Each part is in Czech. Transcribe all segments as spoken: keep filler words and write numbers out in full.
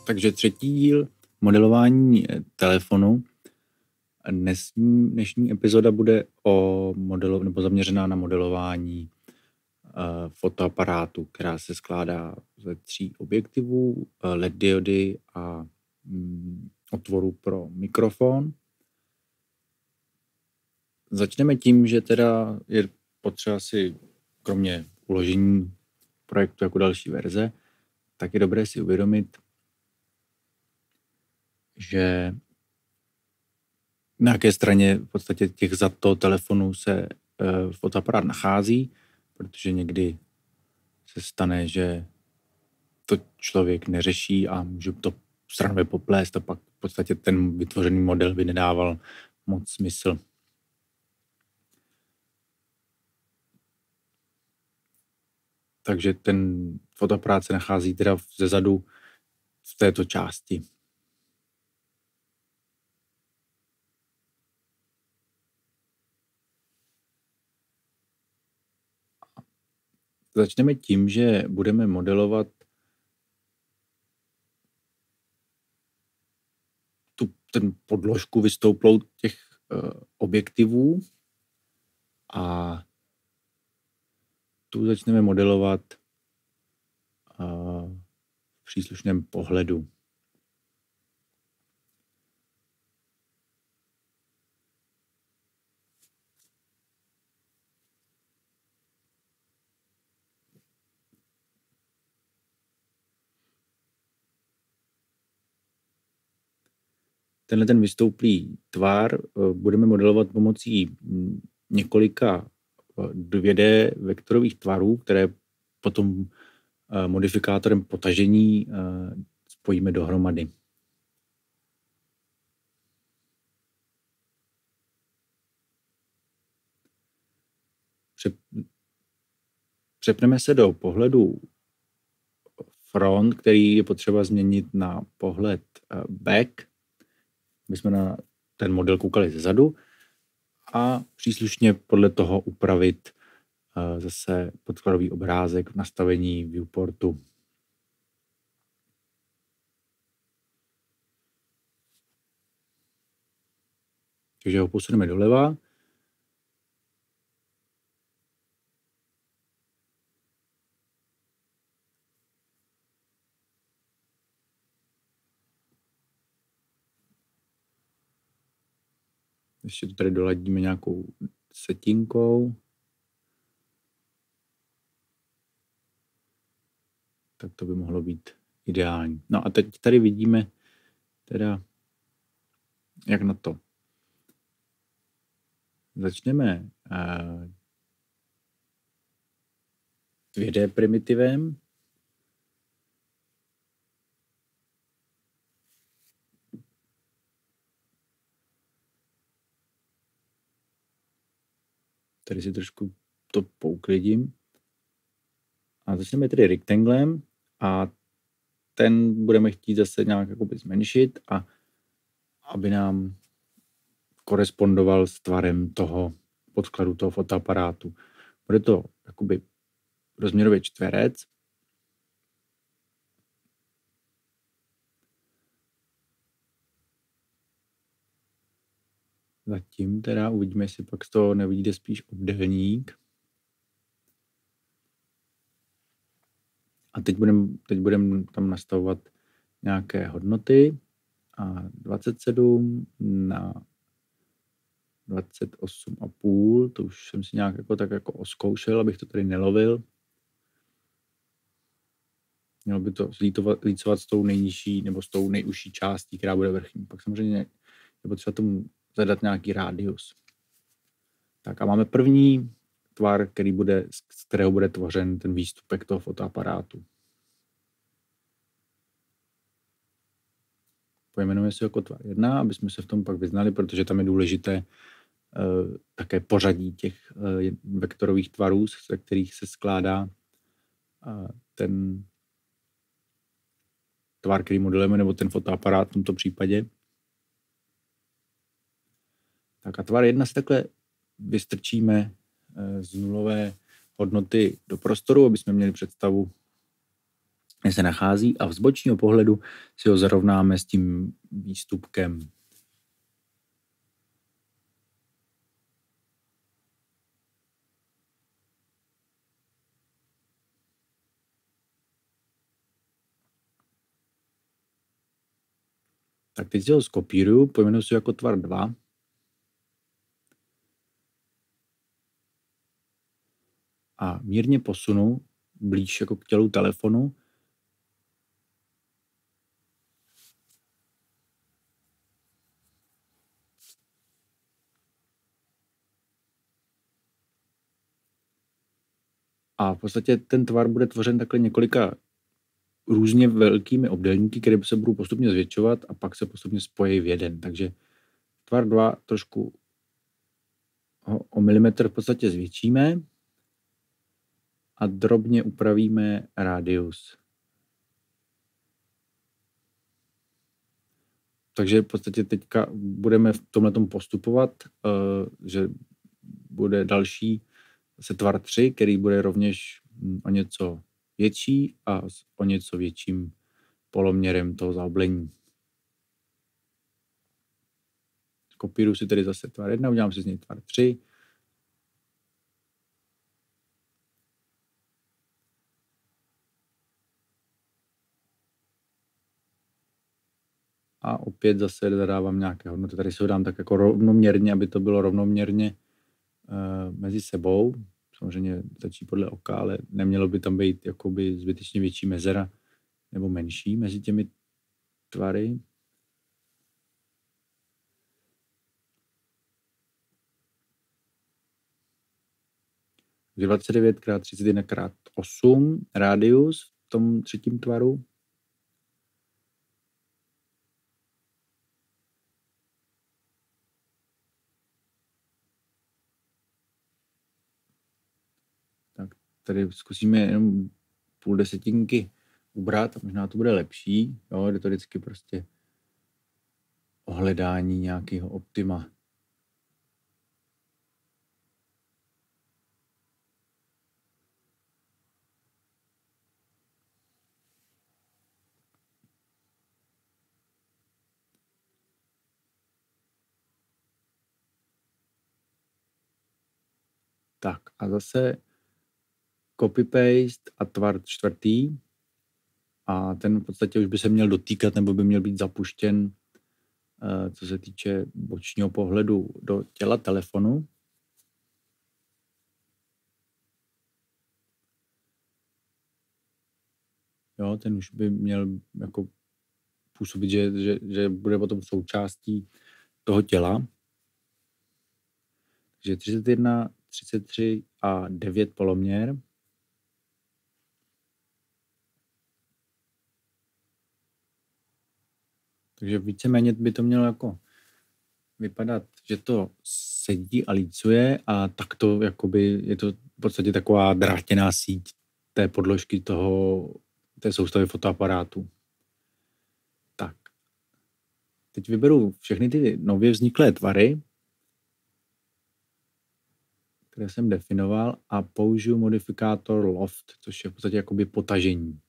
Takže třetí díl modelování telefonu. Dnesní, dnešní epizoda bude o modelu, nebo zaměřená na modelování uh, fotoaparátu, která se skládá ze tří objektivů, uh, L E D diody a um, otvoru pro mikrofon. Začneme tím, že teda je potřeba si, kromě uložení projektu jako další verze, tak je dobré si uvědomit, že na jaké straně v podstatě těch zad toho telefonu se uh, fotoaparát nachází, protože někdy se stane, že to člověk neřeší a může to stranově poplést a pak v podstatě ten vytvořený model by nedával moc smysl. Takže ten fotoaparát se nachází teda zezadu v této části. Začneme tím, že budeme modelovat tu ten podložku vystouplou těch uh, objektivů a tu začneme modelovat uh, v příslušném pohledu. Tenhle ten vystouplý tvar budeme modelovat pomocí několika dvě dé vektorových tvarů, které potom modifikátorem potažení spojíme dohromady. Přepneme se do pohledu front, který je potřeba změnit na pohled back. My jsme na ten model koukali zezadu a příslušně podle toho upravit uh, zase podkladový obrázek v nastavení viewportu. Takže ho posuneme doleva. Ještě to tady doladíme nějakou setinkou. Tak to by mohlo být ideální. No a teď tady vidíme teda, jak na to. Začneme uh, dvě dé primitivem. Tady si trošku to pouklidím. A začneme tedy rektanglem a ten budeme chtít zase nějak jakoby zmenšit a aby nám korespondoval s tvarem toho podkladu toho fotoaparátu. Bude to jakoby rozměrově čtverec. Zatím teda uvidíme, jestli pak z toho nevidíte spíš obdélník. A teď budeme teď budem tam nastavovat nějaké hodnoty. A dvacet sedm na dvacet osm a půl, to už jsem si nějak jako tak jako oskoušel, abych to tady nelovil. Mělo by to lícovat s tou nejnižší nebo s tou nejužší částí, která bude vrchní. Pak samozřejmě je potřeba tomu zadat nějaký rádius. Tak a máme první tvar, který bude, z kterého bude tvořen ten výstupek toho fotoaparátu. Pojmenujeme si jako tvar jedna, aby jsme se v tom pak vyznali, protože tam je důležité uh, také pořadí těch uh, vektorových tvarů, ze kterých se skládá uh, ten tvar, který modelujeme, nebo ten fotoaparát v tomto případě. Tak a tvar jedna si takhle vystrčíme z nulové hodnoty do prostoru, aby jsme měli představu, kde se nachází a z bočního pohledu si ho zarovnáme s tím výstupkem. Tak teď si ho skopíruju, pojmenuji si ho jako tvar dva. A mírně posunu blíž jako k tělu telefonu. A v podstatě ten tvar bude tvořen takhle několika různě velkými obdélníky, které se budou postupně zvětšovat a pak se postupně spojí v jeden. Takže tvar dva trošku ho o milimetr v podstatě zvětšíme a drobně upravíme rádius. Takže v podstatě teďka budeme v tomhletom postupovat, že bude další se tvar tři, který bude rovněž o něco větší a s o něco větším poloměrem toho zaoblení. Kopíruji si tedy zase tvar jedna, udělám si z něj tvar tři. A opět zase zadávám nějaké hodnoty. Tady si ho dám tak jako rovnoměrně, aby to bylo rovnoměrně uh, mezi sebou. Samozřejmě stačí podle oka, ale nemělo by tam být jakoby zbytečně větší mezera nebo menší mezi těmi tvary. dvacet devět krát třicet jedna krát osm rádius v tom třetím tvaru. Tak tady zkusíme jenom půl desetinky ubrat a možná to bude lepší. Jo, je to vždycky prostě o hledání nějakého optima. Tak a zase copy-paste a tvar čtvrtý. A ten v podstatě už by se měl dotýkat nebo by měl být zapuštěn, co se týče bočního pohledu do těla telefonu. Jo, ten už by měl jako působit, že, že, že bude potom součástí toho těla. Takže třicet jedna, třicet tři a devět poloměr. Takže víceméně by to mělo jako vypadat, že to sedí a lícuje a tak to jakoby je to v podstatě taková drátěná síť té podložky toho, té soustavy fotoaparátu. Tak. Teď vyberu všechny ty nově vzniklé tvary, které jsem definoval a použiju modifikátor loft, což je v podstatě jakoby potažení.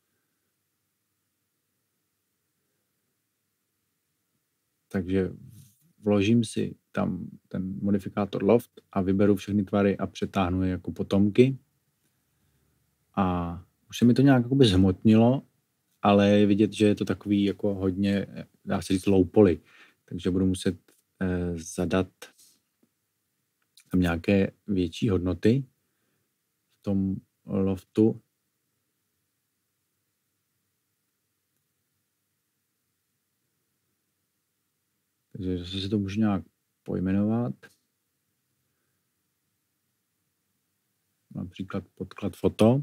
Takže vložím si tam ten modifikátor loft a vyberu všechny tvary a přetáhnu je jako potomky. A už se mi to nějak jakoby zhmotnilo, ale je vidět, že je to takový jako hodně, dá se říct, low poly. Takže budu muset eh, zadat tam nějaké větší hodnoty v tom loftu. Takže zase si to můžu nějak pojmenovat. Například podklad foto.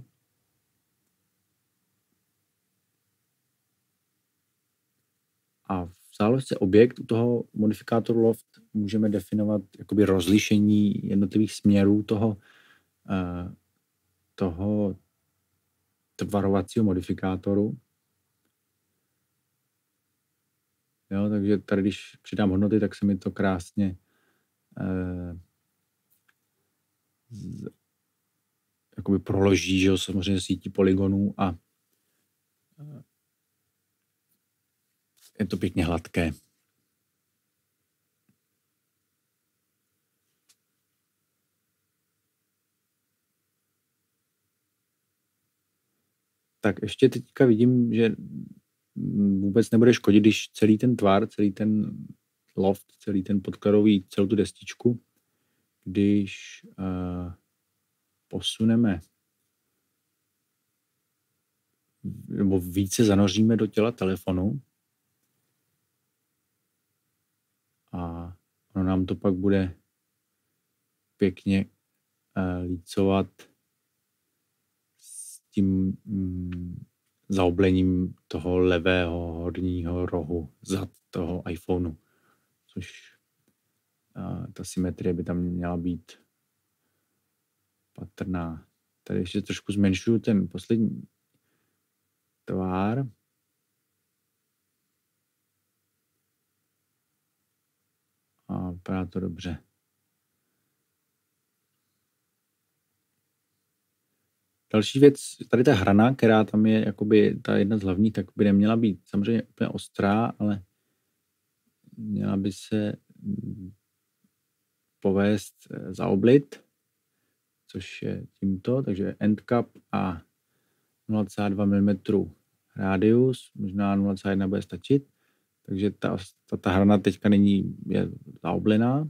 A v záložce objekt u toho modifikátoru loft můžeme definovat jakoby rozlišení jednotlivých směrů toho, eh, toho tvarovacího modifikátoru. Jo, takže tady, když přidám hodnoty, tak se mi to krásně eh, z, jakoby proloží, že jo, samozřejmě sítí polygonů a Je to pěkně hladké. Tak ještě teďka vidím, že vůbec nebude škodit, když celý ten tvar, celý ten loft, celý ten podkladový, celou tu destičku, když uh, posuneme nebo více zanoříme do těla telefonu a ono nám to pak bude pěkně uh, lícovat s tím mm, zaoblením toho levého horního rohu zad toho iPhoneu, což uh, ta symetrie by tam měla být patrná. Tady ještě trošku zmenšuju ten poslední tvar. A vypadá to dobře. Další věc, tady ta hrana, která tam je jakoby ta jedna z hlavních, tak by neměla být samozřejmě úplně ostrá, ale měla by se povést zaoblit, což je tímto, takže end cap a nula celá dva milimetru rádius, možná nula celá jedna bude stačit, takže ta, ta, ta hrana teďka není je zaoblená.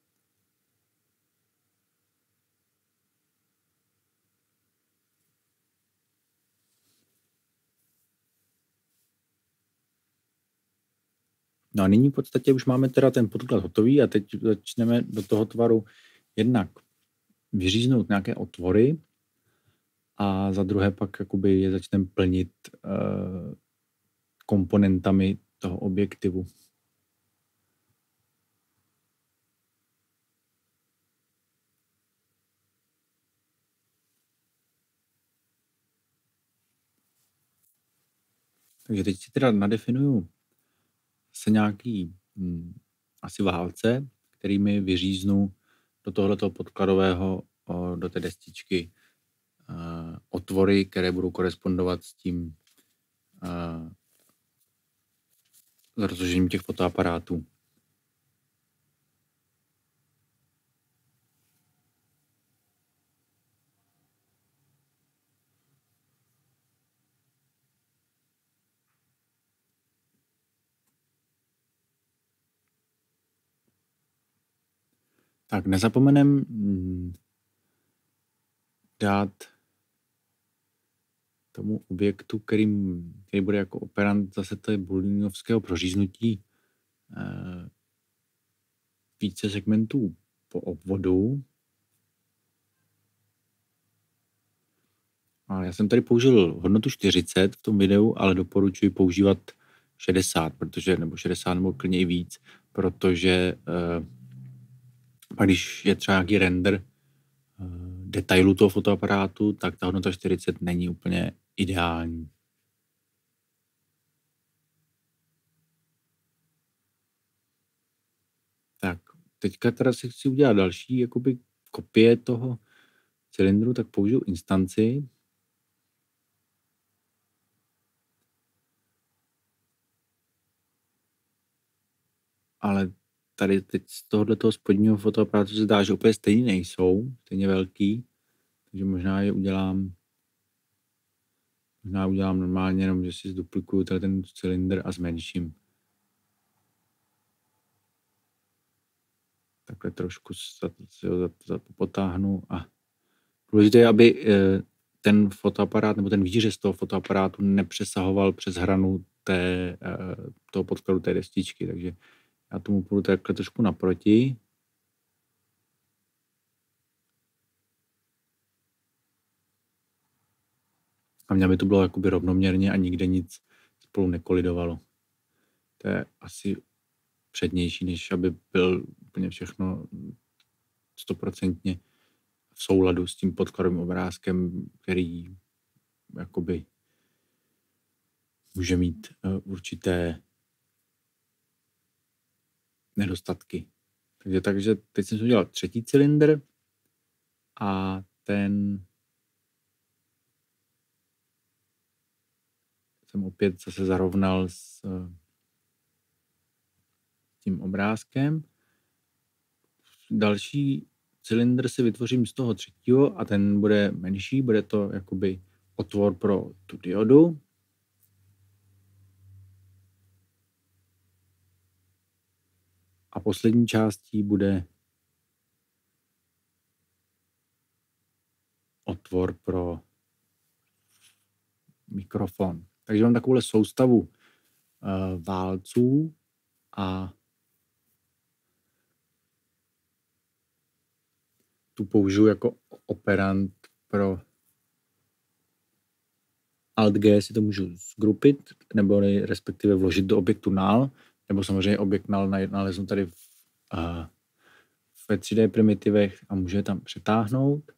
No a nyní v podstatě už máme teda ten podklad hotový a teď začneme do toho tvaru jednak vyříznout nějaké otvory a za druhé pak jakoby je začneme plnit uh, komponentami toho objektivu. Takže teď si teda nadefinuju se nějaký hm, asi válce, kterými vyříznu do tohoto podkladového, o, do té destičky uh, otvory, které budou korespondovat s tím uh, rozložením těch fotoaparátů. Tak nezapomenem dát tomu objektu, kterým, který bude jako operant zase toho booleanovského proříznutí eh, více segmentů po obvodu. A já jsem tady použil hodnotu čtyřicet v tom videu, ale doporučuji používat šedesát, protože, nebo šedesát nebo klidně i víc, protože eh, a když je třeba nějaký render detailu toho fotoaparátu, tak ta hodnota čtyřicet není úplně ideální. Tak, teďka teda si chci udělat další jakoby kopie toho cylindru, tak použiju instanci. Ale tady teď z tohoto spodního fotoaparátu se zdá, že úplně stejně nejsou, stejně velký, takže možná je udělám možná udělám normálně, jenom že si zduplikuju tady ten cylindr a zmenším. Takhle trošku potáhnu a důležité je, aby ten fotoaparát nebo ten výřez toho fotoaparátu nepřesahoval přes hranu té, toho podkladu té destičky, takže já tomu půjdu takhle trošku naproti. A mě by to bylo jakoby rovnoměrně a nikde nic spolu nekolidovalo. To je asi přednější, než aby byl úplně všechno stoprocentně v souladu s tím podkladovým obrázkem, který jakoby může mít určité nedostatky. Takže, takže teď jsem si udělal třetí cylindr a ten jsem opět zase zarovnal s tím obrázkem. Další cylindr si vytvořím z toho třetího a ten bude menší, bude to jakoby otvor pro tu diodu. A poslední částí bude otvor pro mikrofon. Takže mám takovou soustavu uh, válců a tu použiju jako operant pro Alt-G, si to můžu zgrupit, nebo respektive vložit do objektu null, nebo samozřejmě objekt null naleznu tady v, uh, ve tři dé primitivech a můžu je tam přetáhnout.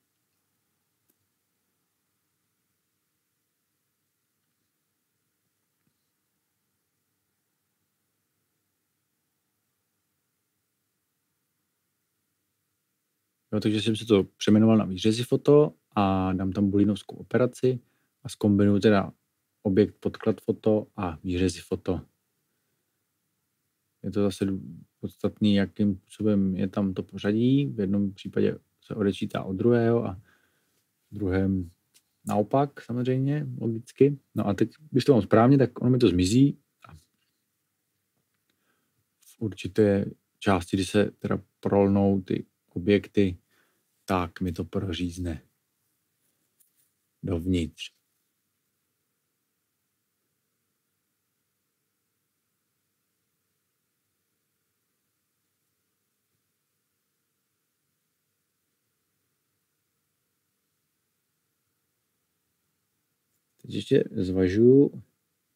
Jo, takže jsem si to přejmenoval na výřezy foto a dám tam booleanovskou operaci a zkombinuju teda objekt podklad foto a výřezy foto. Je to zase podstatný, jakým způsobem je tam to pořadí. V jednom případě se odečítá od druhého a v druhém naopak samozřejmě, logicky. No a teď, když to mám správně, tak ono mi to zmizí. A v určité části, kdy se teda prolnou ty objekty, tak mi to prořízne dovnitř. Teď ještě zvažuju,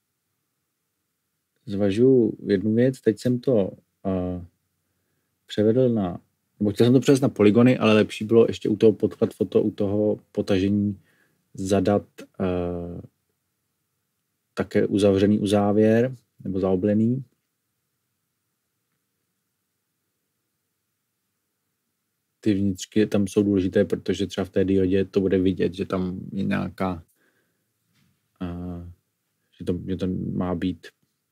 zvažuju jednu věc. Teď jsem to uh, převedl na, nebo chtěl jsem to převést na polygony, ale lepší bylo ještě u toho podklad foto, u toho potažení zadat uh, také uzavřený uzávěr, nebo zaoblený. Ty vnitřky tam jsou důležité, protože třeba v té diodě to bude vidět, že tam je nějaká, uh, že, to, že to má být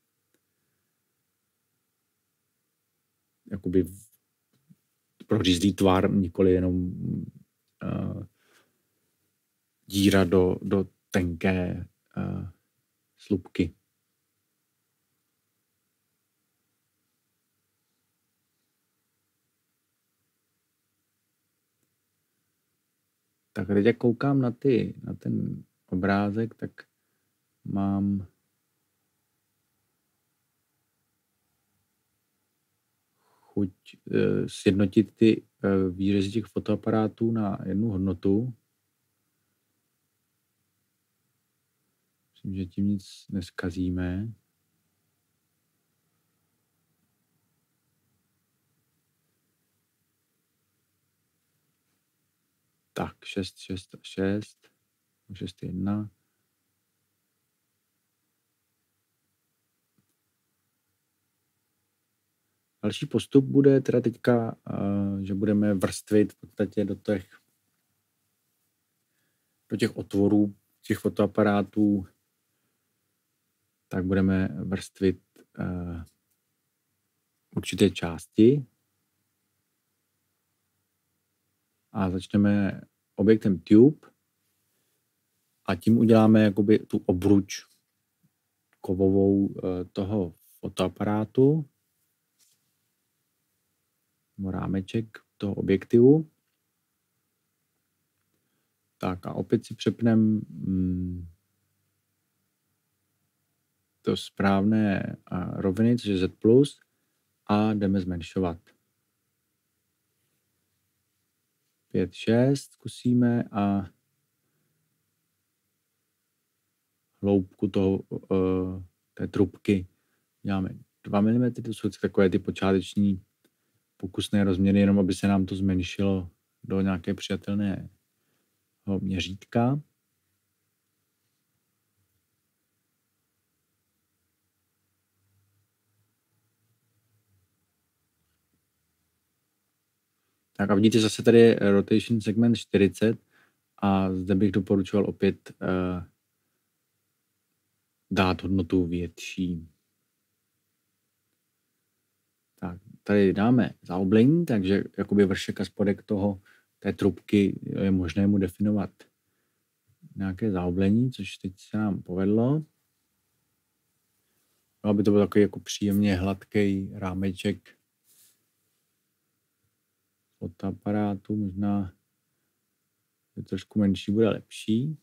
jakoby prořízlý tvar, nikoli jenom uh, díra do, do tenké uh, slupky. Tak teď jak koukám na, ty, na ten obrázek, tak mám chuť uh, sjednotit ty uh, výřezy těch fotoaparátů na jednu hodnotu. Myslím, že tím nic neskazíme. Tak, šest, šest, šest, šest, jedna. Další postup bude teda teďka, uh, že budeme vrstvit v podstatě do těch, do těch otvorů těch fotoaparátů, tak budeme vrstvit uh, určité části a začneme objektem tube a tím uděláme jakoby tu obruč kovovou uh, toho fotoaparátu, rámeček toho objektivu. Tak a opět si přepneme mm, to správné uh, roviny, což je Z plus, a jdeme zmenšovat. pět, šest zkusíme a hloubku toho, uh, té trubky děláme dva milimetry, to jsou takové ty počáteční pokusné rozměry, jenom aby se nám to zmenšilo do nějaké přijatelné měřítka. Tak a vidíte, zase tady je rotation segment čtyřicet a zde bych doporučoval opět uh, dát hodnotu větší. Tak, tady dáme zaoblení, takže jakoby vršek a spodek toho, té trubky je možné mu definovat nějaké zaoblení, což teď se nám povedlo. Aby to byl takový jako příjemně hladký rámeček fotoaparátu, možná je trošku menší, bude lepší.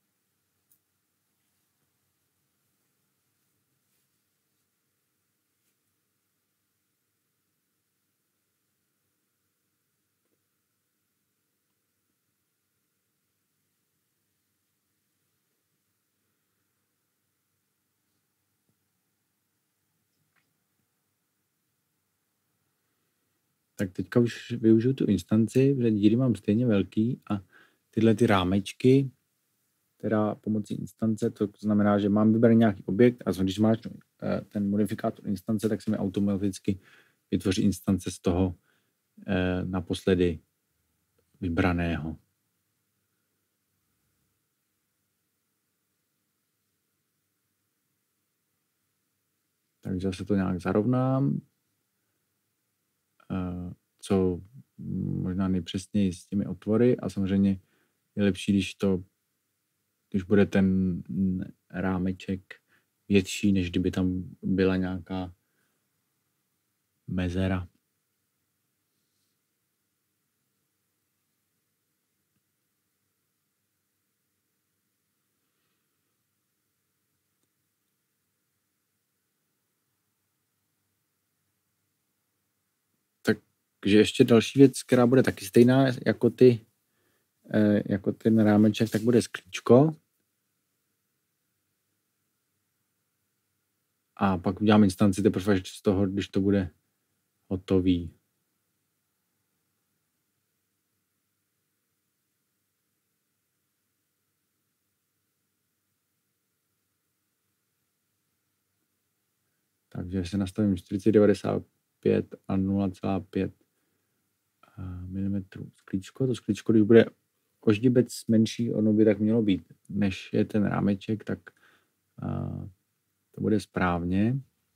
Tak teďka už využiju tu instanci, protože díry mám stejně velký a tyhle ty rámečky, teda pomocí instance, to znamená, že mám vybraný nějaký objekt a když máš ten modifikátor instance, tak se mi automaticky vytvoří instance z toho eh, naposledy vybraného. Takže se to nějak zarovnám. Eh, co možná nejpřesněji s těmi otvory a samozřejmě je lepší, když to, když bude ten rámeček větší, než kdyby tam byla nějaká mezera. Takže ještě další věc, která bude taky stejná jako ty, jako ten rámeček, tak bude sklíčko. A pak udělám instanci teprve z toho, když to bude hotový. Takže se nastavím čtyřicet devadesát pět a nula celá pět milimetrů sklíčko. To sklíčko, když bude oždibec menší, ono by tak mělo být, než je ten rámeček, tak uh, to bude správně.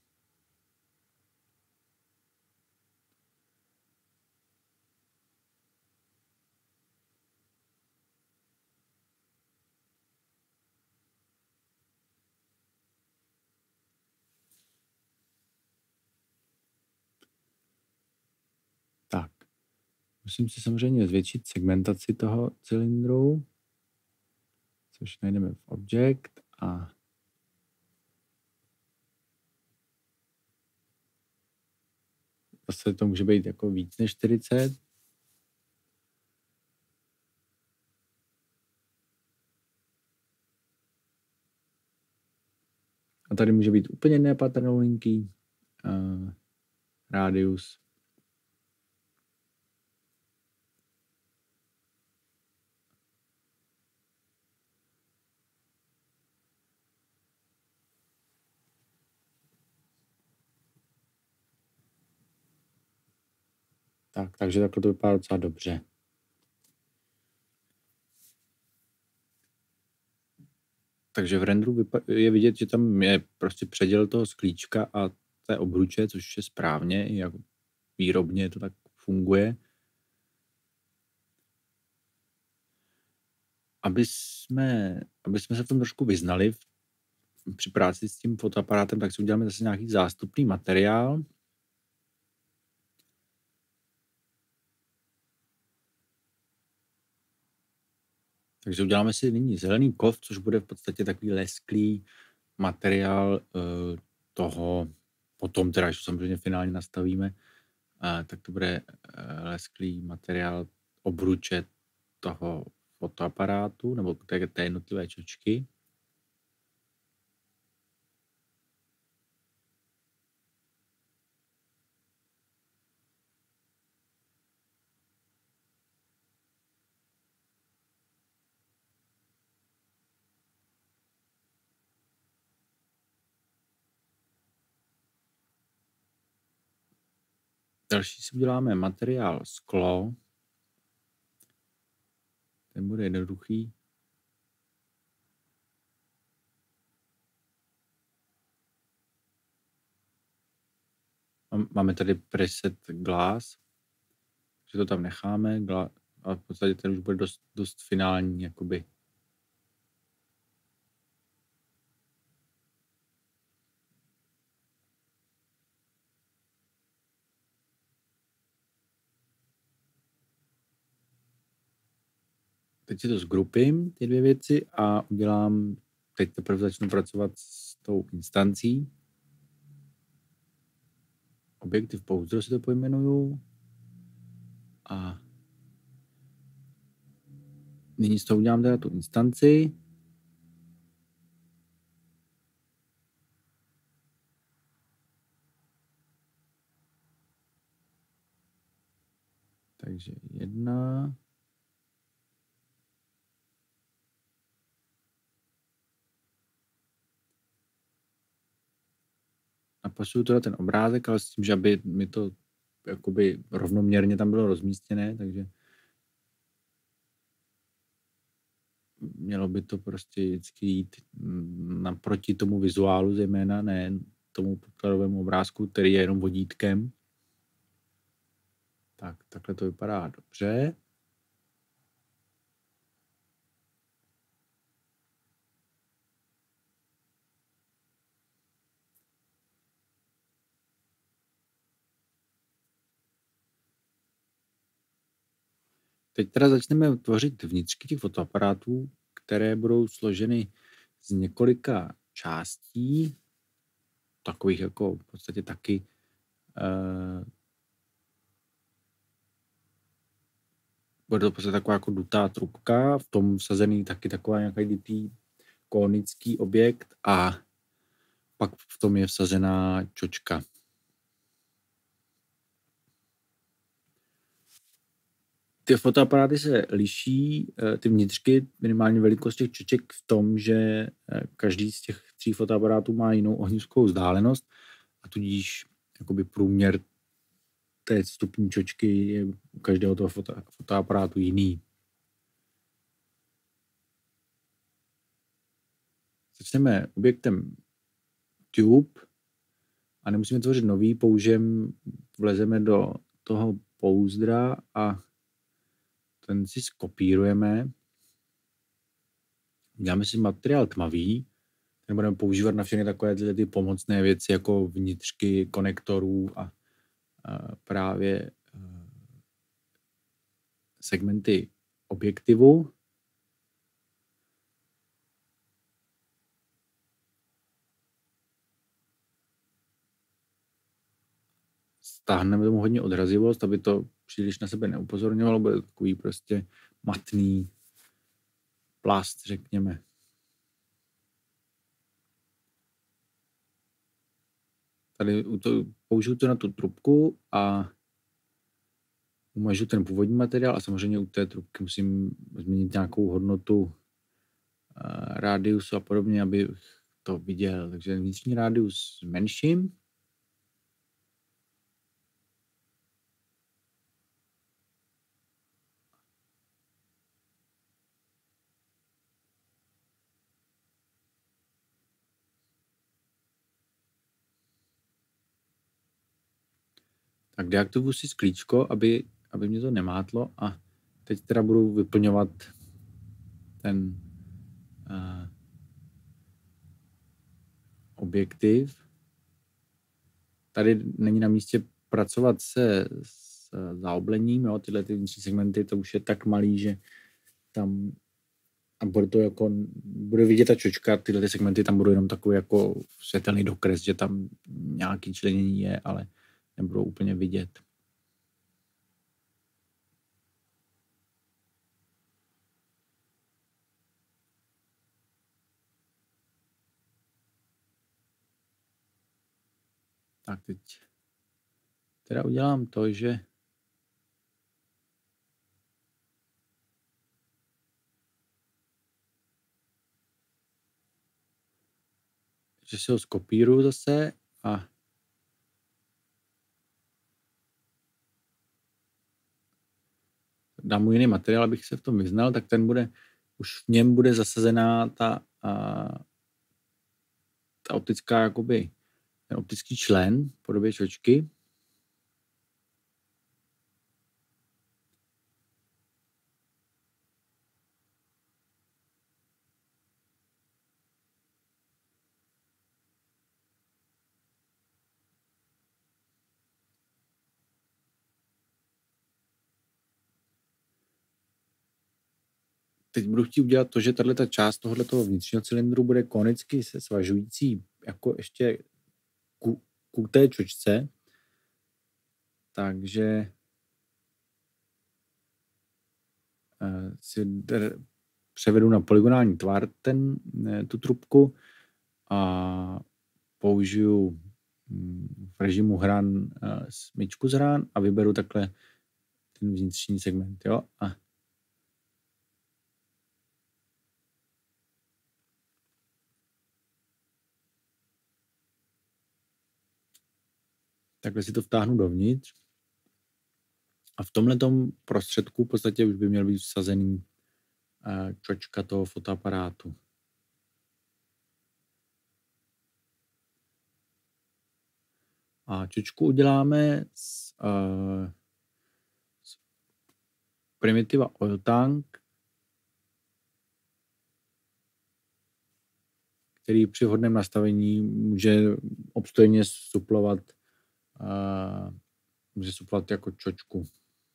Tak, musím si samozřejmě zvětšit segmentaci toho cylindru, což najdeme v Object a zase to může být jako víc než čtyřicet. A tady může být úplně nepatrnou linký uh, rádius. Tak, takže takhle to vypadá docela dobře. Takže v renderu je vidět, že tam je prostě předěl toho sklíčka a té obruče, což je správně, jak výrobně to tak funguje. Aby jsme, aby jsme se v tom trošku vyznali v, při práci s tím fotoaparátem, tak si uděláme zase nějaký zástupný materiál. Takže uděláme si nyní zelený kov, což bude v podstatě takový lesklý materiál uh, toho, potom teda, když to samozřejmě finálně nastavíme, uh, tak to bude uh, lesklý materiál obruče toho fotoaparátu, nebo té, té jednotlivé čočky. Další si uděláme materiál sklo. Ten bude jednoduchý. máme tady preset glass, že to tam necháme a v podstatě ten už bude dost, dost finální, jakoby. Teď si to zgrupím, ty dvě věci, a udělám, teď teprve začnu pracovat s tou instancí. Objektiv Poser si to pojmenuju. A nyní z toho udělám teda tu instanci. Takže jedna. Napasuju teda ten obrázek, ale s tím, že aby mi to jakoby rovnoměrně tam bylo rozmístěné, takže mělo by to prostě vždycky jít naproti tomu vizuálu zejména, ne tomu podkladovému obrázku, který je jenom vodítkem. Tak, takhle to vypadá dobře. Teď teda začneme tvořit vnitřky těch fotoaparátů, které budou složeny z několika částí, takových jako v podstatě taky uh, bude to v podstatě taková jako dutá trubka, v tom vsazený taky taková nějaký dutý konický objekt a pak v tom je vsazená čočka. Ty fotoaparáty se liší, ty vnitřky, minimální velikost těch čoček v tom, že každý z těch tří fotoaparátů má jinou ohniskovou vzdálenost a tudíž jakoby průměr té vstupní čočky je u každého toho foto, fotoaparátu jiný. Začneme objektem Tube a nemusíme tvořit nový, použijeme, vlezeme do toho pouzdra a ten si skopírujeme. Děláme si materiál tmavý, ten budeme používat na všechny takové ty, ty pomocné věci, jako vnitřky konektorů a, a právě a, segmenty objektivu. Stáhneme tomu hodně odrazivost, aby to příliš na sebe neupozorňovalo, bude takový prostě matný plast, řekněme. Tady to, použiju to na tu trubku a umažu ten původní materiál a samozřejmě u té trubky musím změnit nějakou hodnotu uh, rádiusu a podobně, aby to viděl. Takže vnitřní rádius zmenším. Tak deaktivuji si sklíčko, aby, aby mě to nemátlo a teď teda budu vyplňovat ten uh, objektiv. Tady není na místě pracovat se s zaoblením, jo, tyhle ty vnitřní segmenty, to už je tak malý, že tam a bude to jako, bude vidět ta čočka, tyhle ty segmenty tam budou jenom takový jako světelný dokres, že tam nějaký členění je, ale nebudou úplně vidět. Tak teď teda udělám to, že že si ho skopíruju zase a dám mu jiný materiál, abych se v tom vyznal, tak ten bude, už v něm bude zasazená ta, a, ta optická, jakoby, ten optický člen v podobě čočky. teď budu chtít udělat to, že tato část tohoto vnitřního cylindru bude konicky se svažující jako ještě ku, ku té čočce. Takže uh, si dr- převedu na polygonální tvar ten, tu trubku a použiju v režimu hran uh, smyčku z hran a vyberu takhle ten vnitřní segment. Jo? A takhle si to vtáhnu dovnitř. A v tomhletom prostředku v podstatě už by měl být vsazený uh, čočka toho fotoaparátu. A čočku uděláme z, uh, z primitiva Oil Tank, který při vhodném nastavení může obstojně suplovat, uh, může suplovat jako čočku.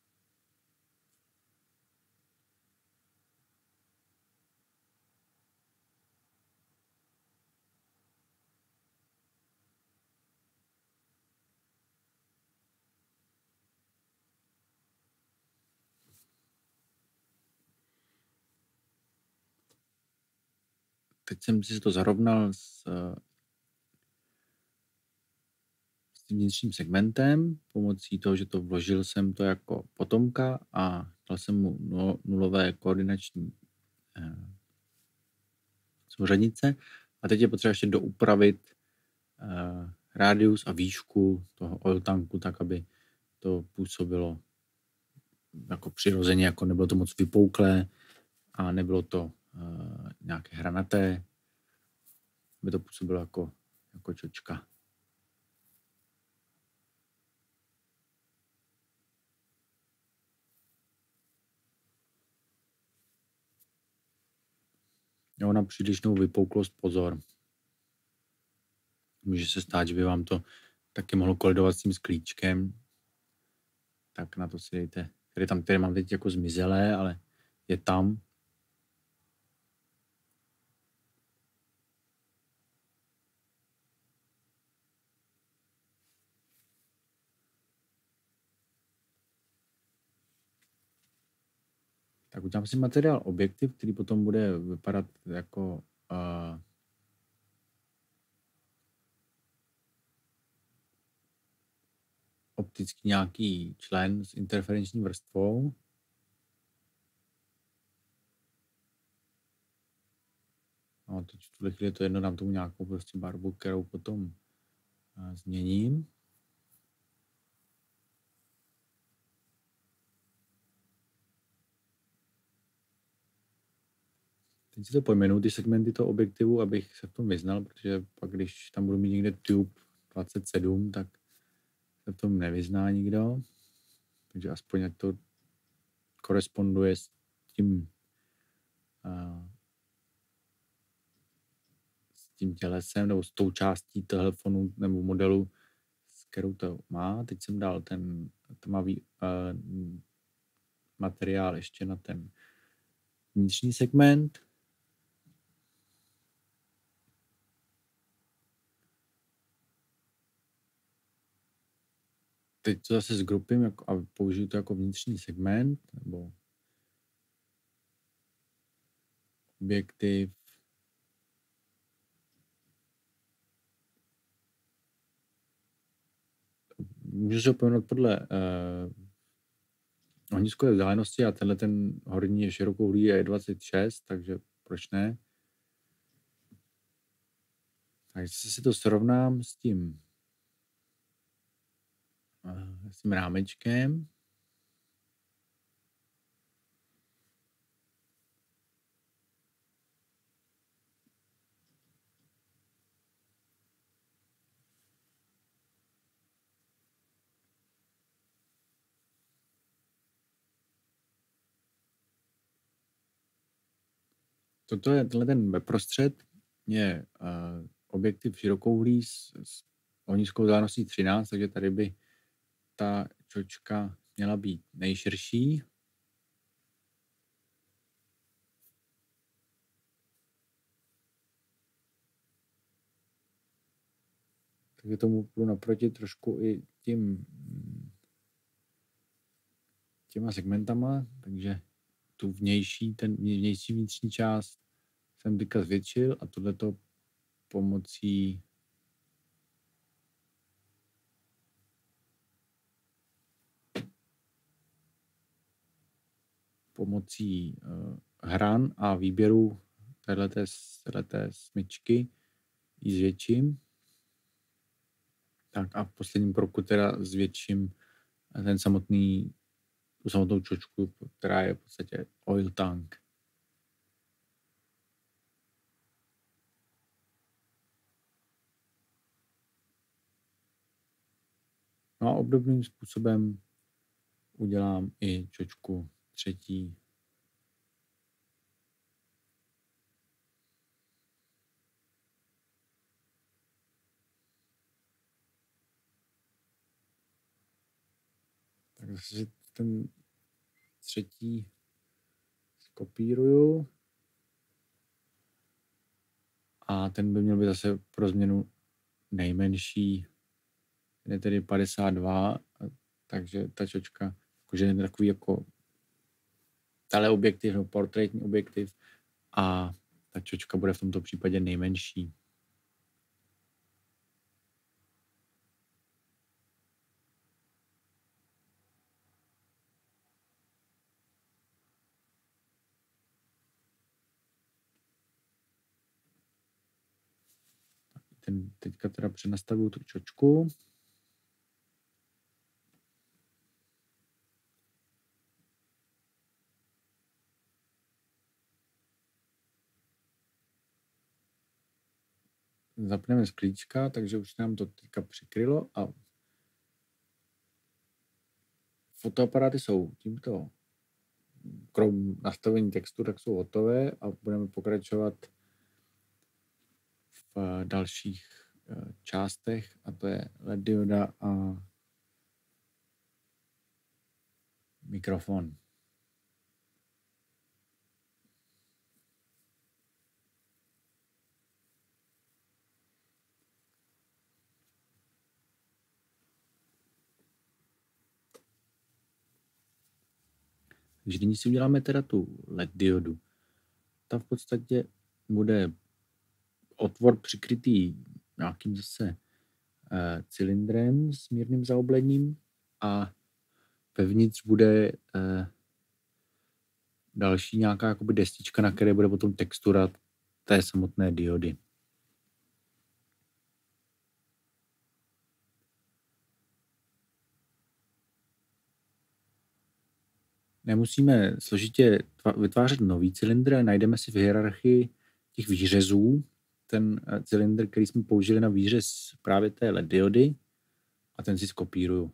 Teď jsem si to zarovnal s, s vnitřním segmentem pomocí toho, že to vložil jsem to jako potomka a dal jsem mu nulové koordinační eh, souřadnice. A teď je potřeba ještě doupravit eh, rádius a výšku toho oil tanku tak, aby to působilo jako přirozeně, jako nebylo to moc vypouklé a nebylo to uh, nějaké hranaté, aby to působilo jako, jako čočka. Jo, na přílišnou vypouklost pozor. Může se stát, že by vám to taky mohlo kolidovat s tím sklíčkem. Tak na to si dejte, který tam, který mám teď jako zmizelé, ale je tam. Tak udělám si materiál objektiv, který potom bude vypadat jako uh, optický nějaký člen s interferenční vrstvou. No, teď v tuhle chvíli to jedno, dám tomu nějakou prostě barvu, kterou potom uh, změním. Teď si to pojmenuji, ty segmenty toho objektivu, abych se v tom vyznal, protože pak, když tam budu mít někde tube dvacet sedm, tak se v tom nevyzná nikdo. Takže aspoň jak to koresponduje s tím, uh, s tím tělesem nebo s tou částí telefonu nebo modelu, s kterou to má. Teď jsem dal ten tmavý uh, materiál ještě na ten vnitřní segment. Teď to zase zgrupím jako, a použiju to jako vnitřní segment nebo objektiv. Můžu se pojmenovat podle uh, ohniskové vzdálenosti a tenhle ten horní je širokouhlý a je dvacet šest, takže proč ne? Takže si to srovnám s tím uh, s tím rámečkem. Toto je tenhle ten bezprostřed, je uh, objektiv širokouhlý s, s ohniskovou vzdáleností třináct, takže tady by ta čočka měla být nejširší. Takže tomu půjdu naproti trošku i tím těma segmentama, takže tu vnější, ten vnější vnitřní část jsem teďka zvětšil a tohleto pomocí pomocí uh, hran a výběru téhleté, téhleté smyčky ji zvětším. Tak a v posledním kroku teda zvětším ten samotný, tu samotnou čočku, která je v podstatě oil tank. No a obdobným způsobem udělám i čočku třetí. Tak zase si ten třetí skopíruju. A ten by měl být zase pro změnu nejmenší. Je tedy padesát dva, takže ta čočka, jakože je takový jako teleobjektiv nebo portrétní objektiv a ta čočka bude v tomto případě nejmenší. Ten, teďka teda přenastavuju tu čočku. Zapneme sklíčka, takže už nám to teďka přikrylo a fotoaparáty jsou tímto, krom nastavení textu, tak jsou hotové a budeme pokračovat v dalších částech a to je el é dé dioda a mikrofon. Takže nyní si uděláme teda tu el é dé diodu. Ta v podstatě bude otvor přikrytý nějakým zase uh, cylindrem s mírným zaoblením a vevnitř bude uh, další nějaká jakoby destička, na které bude potom textura té samotné diody. Nemusíme složitě vytvářet nový cylindr, najdeme si v hierarchii těch výřezů ten cylindr, který jsme použili na výřez právě té el é dé diody a ten si skopíruju.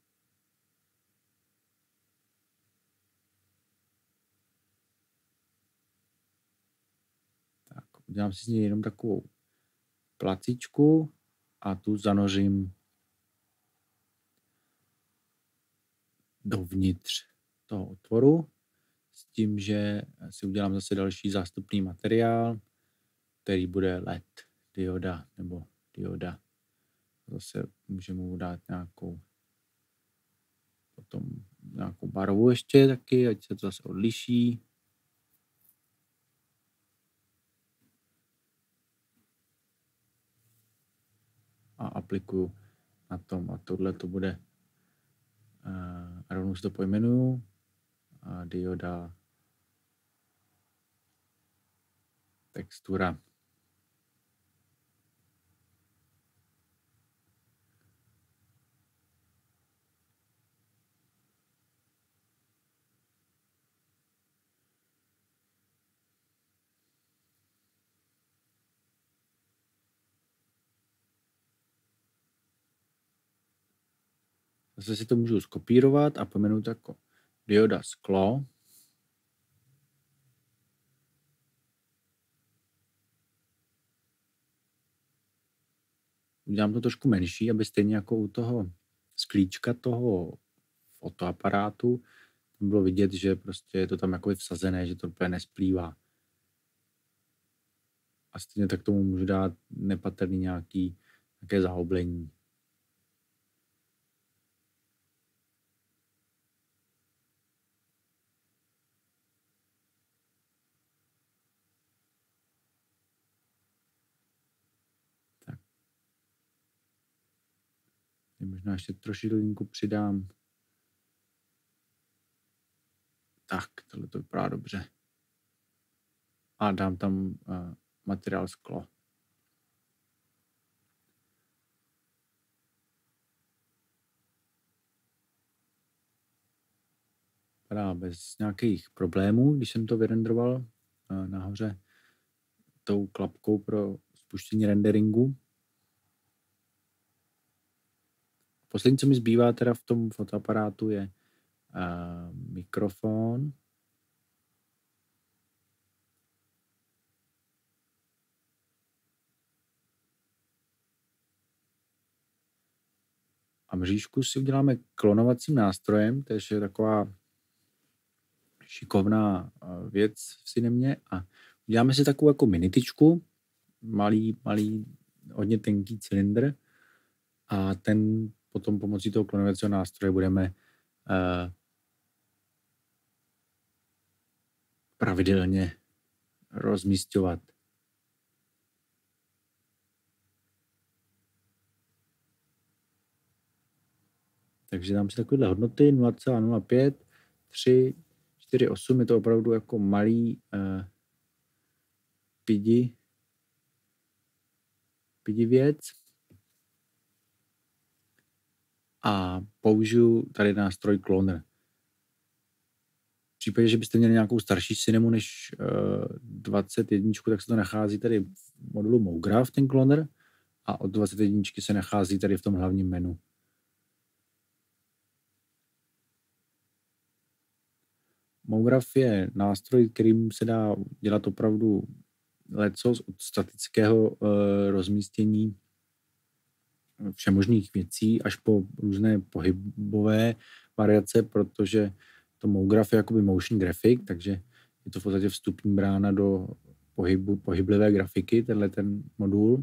Tak, udělám si z něj jenom takovou placičku a tu zanořím dovnitř toho otvoru s tím, že si udělám zase další zástupný materiál, který bude el é dé dioda nebo dioda. Zase můžeme mu dát nějakou potom nějakou barvu ještě taky, ať se to zase odliší. A aplikuju na tom. A tohle to bude, uh, rovnou si to pojmenuju, uh, dioda textura. Zase si to můžu skopírovat a pojmenout jako dioda sklo. Udělám to trošku menší, aby stejně jako u toho sklíčka toho fotoaparátu bylo vidět, že prostě je to tam jako vsazené, že to úplně nesplývá. A stejně tak tomu můžu dát nepatrný nějaký nějaké zaoblení. Tak. Možná ještě trošku linku přidám. Tak, tohle to vypadá dobře. A dám tam uh, materiál sklo. Vypadá bez nějakých problémů, když jsem to vyrendroval uh, nahoře tou klapkou pro spuštění renderingu. Poslední, co mi zbývá teda v tom fotoaparátu, je uh, mikrofon. A mřížku si uděláme klonovacím nástrojem, to je taková šikovná věc v Cinemě. A uděláme si takovou jako minitičku, malý, malý, hodně tenký cylindr a ten potom pomocí toho klonovacího nástroje budeme uh, pravidelně rozmísťovat. Takže dám si takovéhle hodnoty nula celá nula pět, tři, čtyři, osm, je to opravdu jako malý uh, pidi, pidi věc. A použiju tady nástroj Cloner. V případě, že byste měli nějakou starší cinemu než uh, dvacet jedna, tak se to nachází tady v modulu MoGraph, ten Cloner, a od dvacet jedna se nachází tady v tom hlavním menu. MoGraph je nástroj, kterým se dá dělat opravdu lecos od statického uh, rozmístění všemožných věcí až po různé pohybové variace, protože to MoGraph je jakoby motion graphic, takže je to v podstatě vstupní brána do pohybu, pohyblivé grafiky, tenhle ten modul.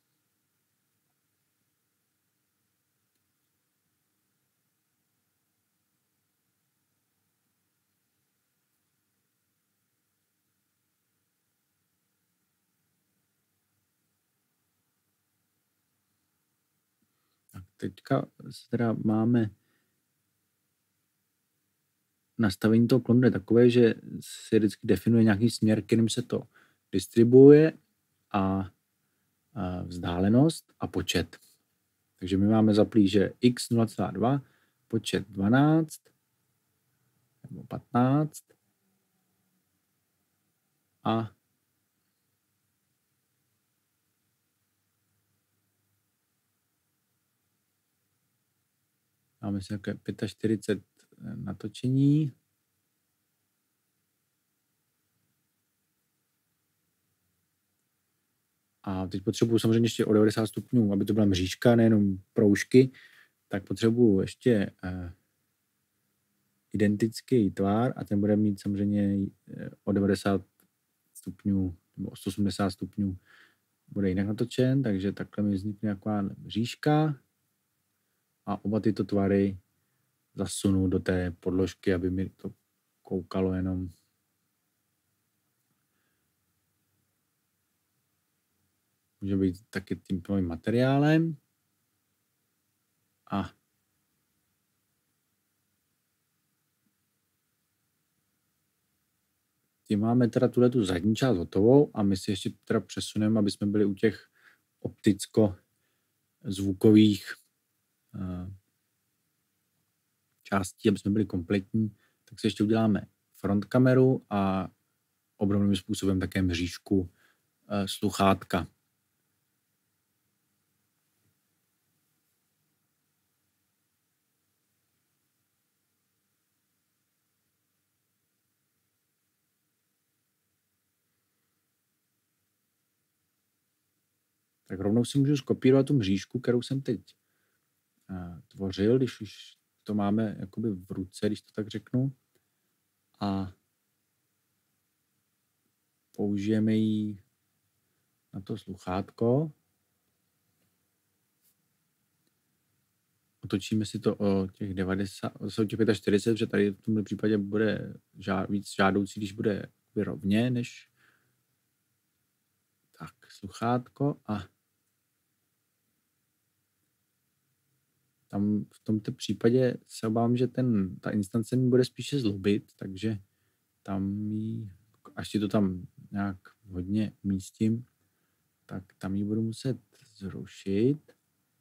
Tak teďka teda máme nastavení toho klonu je takové, že se vždycky definuje nějaký směr, kterým se to distribuuje a, a vzdálenost a počet. Takže my máme zaplý, že x nula celá dva, počet dvanáct nebo patnáct a máme si také čtyřicet pět natočení. A teď potřebuji samozřejmě ještě o devadesát stupňů, aby to byla mřížka, nejenom proužky, tak potřebuji ještě eh, identický tvar a ten bude mít samozřejmě eh, o devadesát stupňů nebo o sto osmdesát stupňů bude jinak natočen, takže takhle mi vznikne taková mřížka a oba tyto tvary zasunu do té podložky, aby mi to koukalo jenom může být taky tím novým materiálem. A tím máme teda tuhletu zadní část hotovou a my si ještě teda přesuneme, aby jsme byli u těch opticko-zvukových uh, částí, aby jsme byli kompletní, tak si ještě uděláme front kameru a obdobným způsobem také mřížku uh, sluchátka. Tak rovnou si můžu skopírovat tu mřížku, kterou jsem teď uh, tvořil, když už to máme jakoby v ruce, když to tak řeknu. A použijeme ji na to sluchátko. otočíme si to o těch devadesát, o těch čtyřicet pět, protože tady v tomto případě bude žád, víc žádoucí, když bude rovně, než tak sluchátko a tam v tomto případě se obávám, že ten, ta instance mi bude spíše zlobit, takže tam jí, až si to tam nějak hodně umístím, tak tam ji budu muset zrušit.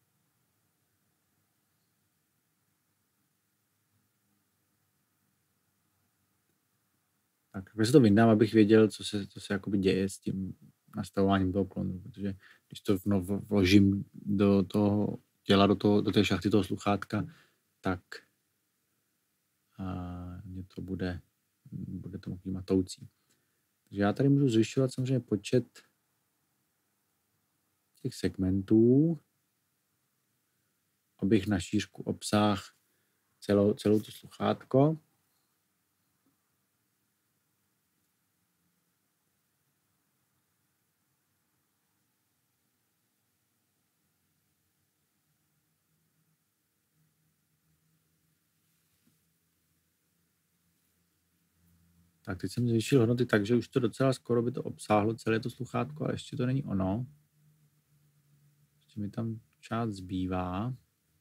Tak takhle si to vyndám, abych věděl, co se, co se jakoby děje s tím nastavováním toho klonu, protože když to vložím do toho těla, do, toho, do té šachty toho sluchátka, tak a mě to bude, bude to takový matoucí. Takže já tady můžu zvyšovat samozřejmě počet těch segmentů, abych na šířku obsáhl celou, celou to sluchátko. Tak teď jsem zvýšil hodnoty tak, že už to docela skoro by to obsáhlo celé to sluchátko, ale ještě to není ono. Ještě mi tam část zbývá.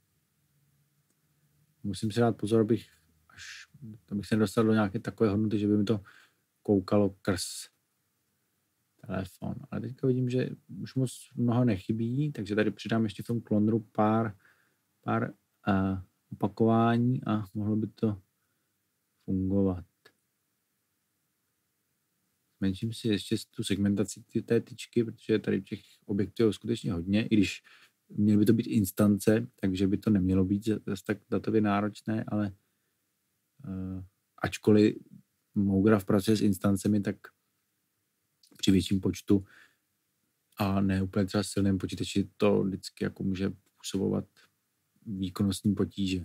Musím si dát pozor, abych, až, abych se nedostal do nějaké takové hodnoty, že by mi to koukalo krz telefon. Ale teďka vidím, že už moc mnoho nechybí, takže tady přidám ještě v tom klonru pár, pár uh, opakování a mohlo by to fungovat. Zmenším si ještě tu segmentaci té tyčky, protože tady těch objektů je skutečně hodně, i když měly by to být instance, takže by to nemělo být zase tak datově náročné, ale uh, ačkoliv MoGraph pracuje s instancemi, tak při větším počtu a ne úplně třeba silném počítači to vždycky jako může působovat výkonnostní potíže.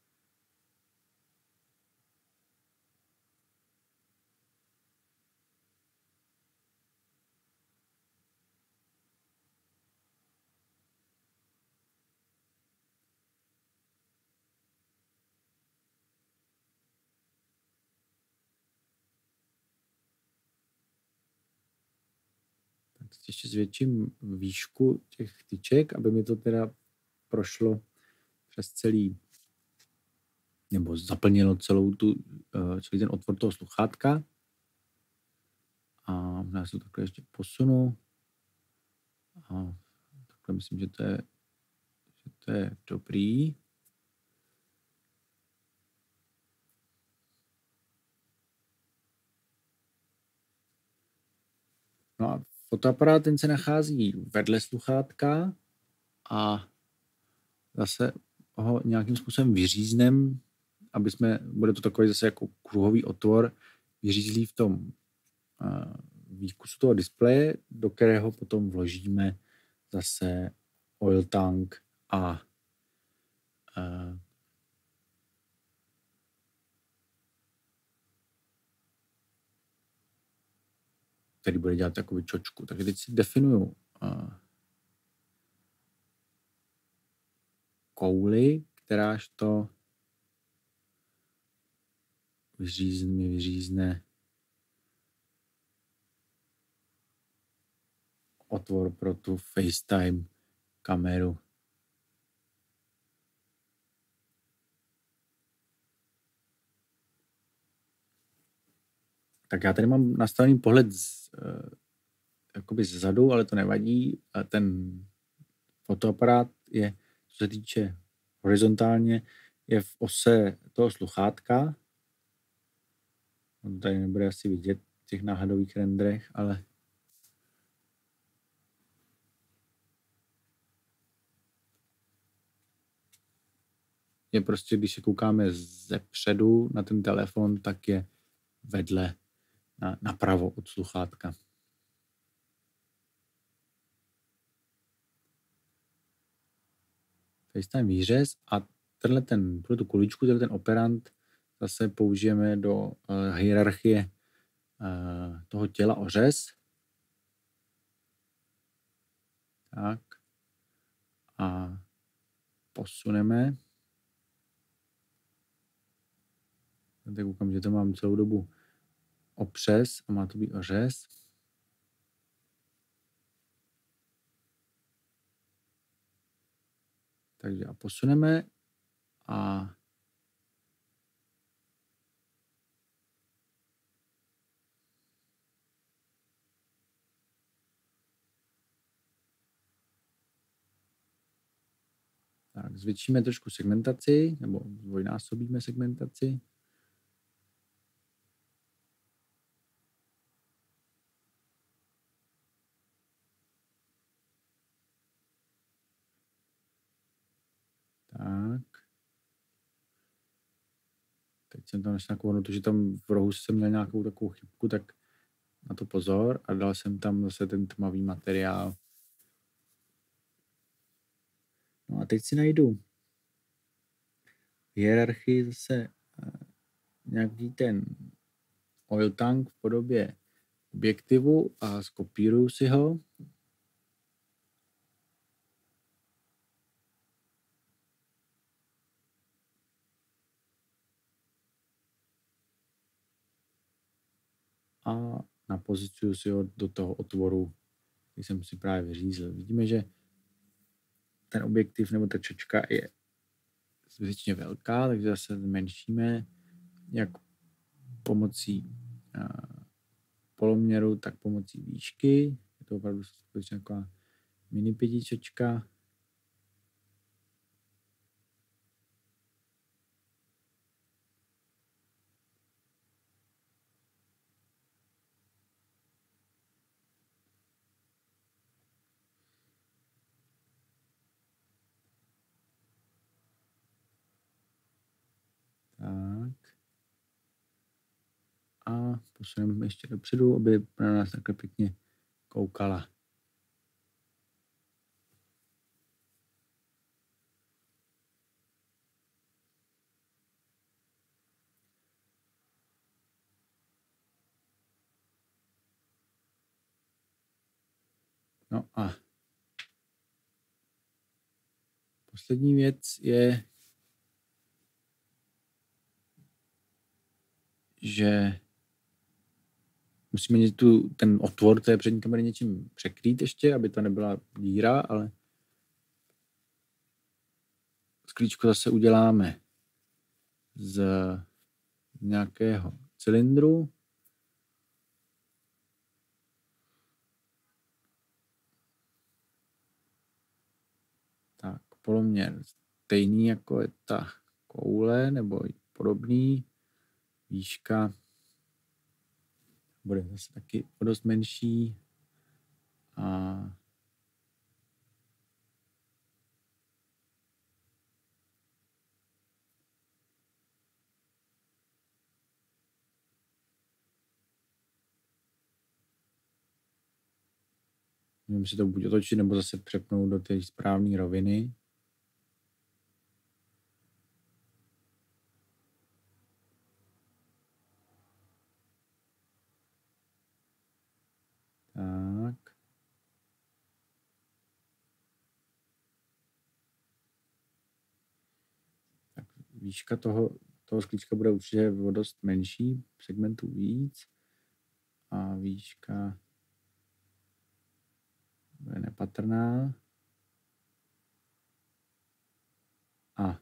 Ještě zvětším výšku těch tyček, aby mi to teda prošlo přes celý, nebo zaplnilo celou tu, celý ten otvor toho sluchátka. A já se to takhle ještě posunu. A takhle myslím, že to je, že to je dobrý. No a fotoaparát, ten se nachází vedle sluchátka a zase ho nějakým způsobem vyříznem, aby jsme, bude to takový zase jako kruhový otvor, vyřízlý v tom uh, výkusu toho displeje, do kterého potom vložíme zase oil tank a uh, který bude dělat takovou čočku. Takže teď si definuju uh, kouli, kteráž to vyřízne, vyřízne otvor pro tu FaceTime kameru. Tak já tady mám nastavený pohled z, uh, jakoby zezadu, ale to nevadí. Ten fotoaparát je, co se týče horizontálně, je v ose toho sluchátka. On tady nebude asi vidět v těch náhledových renderech, ale je prostě, když se koukáme ze předu na ten telefon, tak je vedle na, napravo od sluchátka. FaceTime výřez a tenhle ten, pro tu kuličku, tenhle ten operant zase použijeme do uh, hierarchie uh, toho těla ořez. Tak. A posuneme. Tak koukám, že to mám celou dobu opřes a má to být ořez. Takže a posuneme a tak zvětšíme trošku segmentaci, nebo dvojnásobíme segmentaci. Tak. Teď jsem tam našel nějakou hodnotu, že tam v rohu jsem měl nějakou takovou chybku, tak na to pozor a dal jsem tam zase ten tmavý materiál. No a teď si najdu hierarchii zase nějaký ten oil tank v podobě objektivu a skopíruju si ho. A napozicuju si ho do toho otvoru, který jsem si právě vyřízl. Vidíme, že ten objektiv nebo ta čočka je zbytečně velká, takže zase zmenšíme jak pomocí uh, poloměru, tak pomocí výšky. Je to opravdu skutečně taková mini pětičečka. Tak. A posuneme ještě dopředu, aby na nás takhle pěkně koukala. No a poslední věc je, že musíme mít tu, ten otvor té přední kamery něčím překrýt ještě, aby to nebyla díra, ale sklíčko zase uděláme z nějakého cylindru. Tak, poloměr stejný jako je ta koule, nebo podobný. Výška bude zase taky o dost menší. A můžeme si to buď otočit, nebo zase přepnout do té správné roviny. Tak. Tak výška toho, toho sklíčka bude určitě o dost menší, segmentů víc. A výška bude nepatrná. A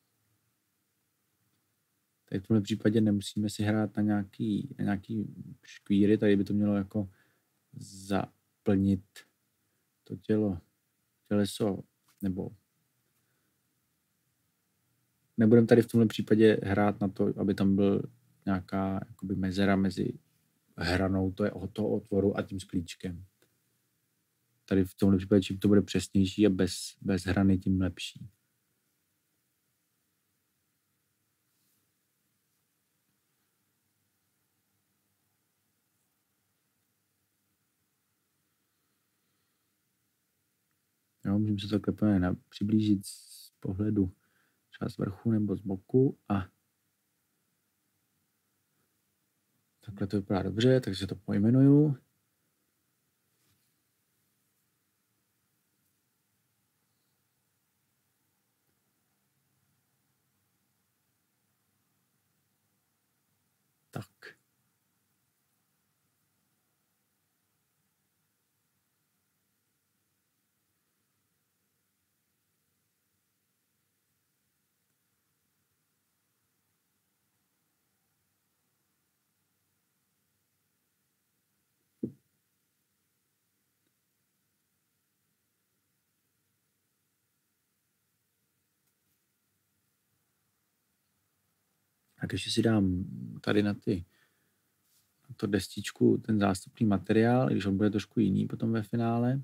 tady v tomhle případě nemusíme si hrát na nějaký, na nějaký škvíry, tady by to mělo jako zaplnit to tělo, těleso, nebo nebudeme tady v tomhle případě hrát na to, aby tam byl nějaká jakoby mezera mezi hranou toho otvoru a tím sklíčkem. Tady v tomhle případě, čím to bude přesnější a bez, bez hrany, tím lepší. Jo, můžeme se takhle na, přiblížit z pohledu třeba z vrchu nebo z boku a takhle to vypadá dobře, takže to pojmenuju. Tak. Tak ještě si dám tady na ty na to destičku ten zástupný materiál, i když on bude trošku jiný potom ve finále.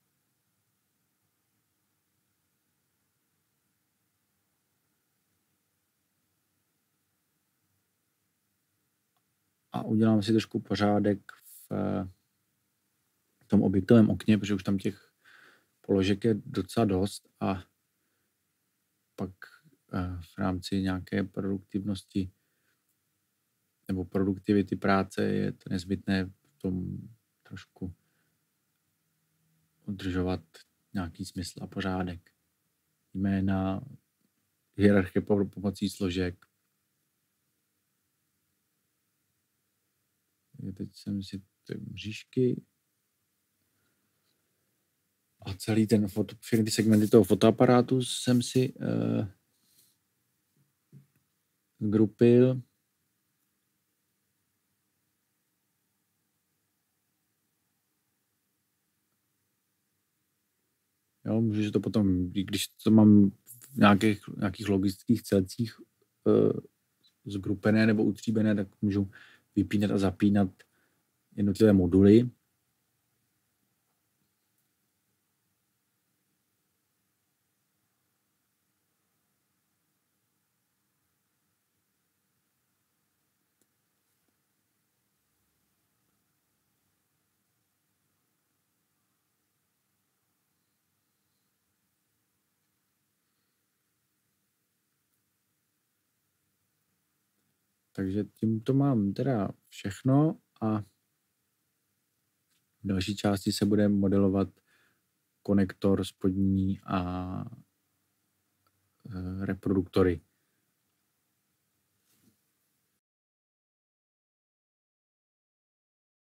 A udělám si trošku pořádek v tom objektovém okně, protože už tam těch položek je docela dost a pak v rámci nějaké produktivnosti nebo produktivity práce je to nezbytné v tom trošku udržovat nějaký smysl a pořádek. Jména, hierarchie pomocí složek. Teď jsem si ty mřížky a celý ten foto, všechny ty segmenty toho fotoaparátu jsem si uh, zgrupil. Jo, můžu to potom, když to mám v nějakých, nějakých logických celcích uh, zgrupené nebo utříbené, tak můžu vypínat a zapínat jednotlivé moduly. Takže tímto mám teda všechno a v další části se bude modelovat konektor spodní a reproduktory.